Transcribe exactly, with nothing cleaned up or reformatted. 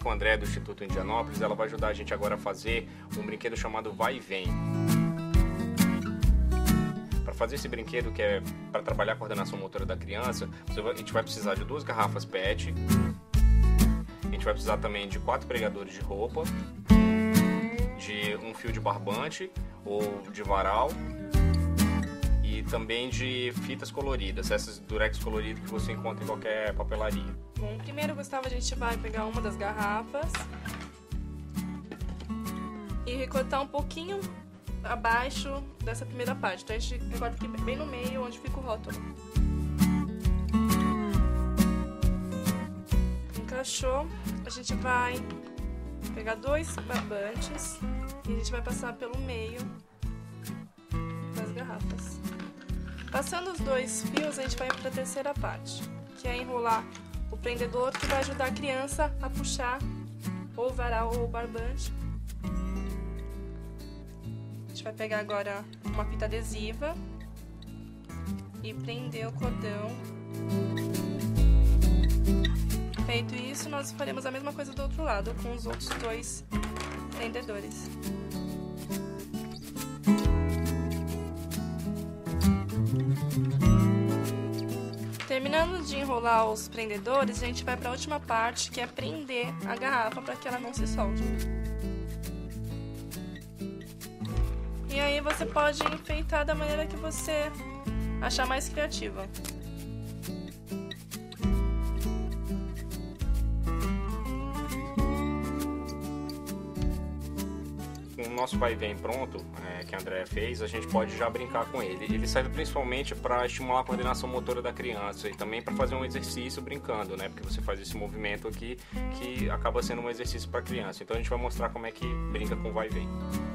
com o André do Instituto Indianópolis. Ela vai ajudar a gente agora a fazer um brinquedo chamado Vai e Vem. Para fazer esse brinquedo, que é para trabalhar a coordenação motora da criança, a gente vai precisar de duas garrafas P E T, a gente vai precisar também de quatro pregadores de roupa, de um fio de barbante ou de varal e também de fitas coloridas, essas durex coloridas que você encontra em qualquer papelaria. Bom, primeiro, Gustavo, a gente vai pegar uma das garrafas e recortar um pouquinho abaixo dessa primeira parte. Então a gente recorta aqui bem no meio, onde fica o rótulo. Encaixou, a gente vai pegar dois barbantes e a gente vai passar pelo meio das garrafas. Passando os dois fios, a gente vai para a terceira parte, que é enrolar o prendedor, que vai ajudar a criança a puxar ou o varal ou o barbante. A gente vai pegar agora uma fita adesiva e prender o cordão. Feito isso, nós faremos a mesma coisa do outro lado, com os outros dois prendedores. Terminando de enrolar os prendedores, a gente vai para a última parte, que é prender a garrafa para que ela não se solte. E aí você pode enfeitar da maneira que você achar mais criativa. Com o nosso Vai e Vem pronto, é, que a Andrea fez, a gente pode já brincar com ele. Ele serve principalmente para estimular a coordenação motora da criança e também para fazer um exercício brincando, né? Porque você faz esse movimento aqui que acaba sendo um exercício para a criança. Então a gente vai mostrar como é que brinca com o Vai e Vem.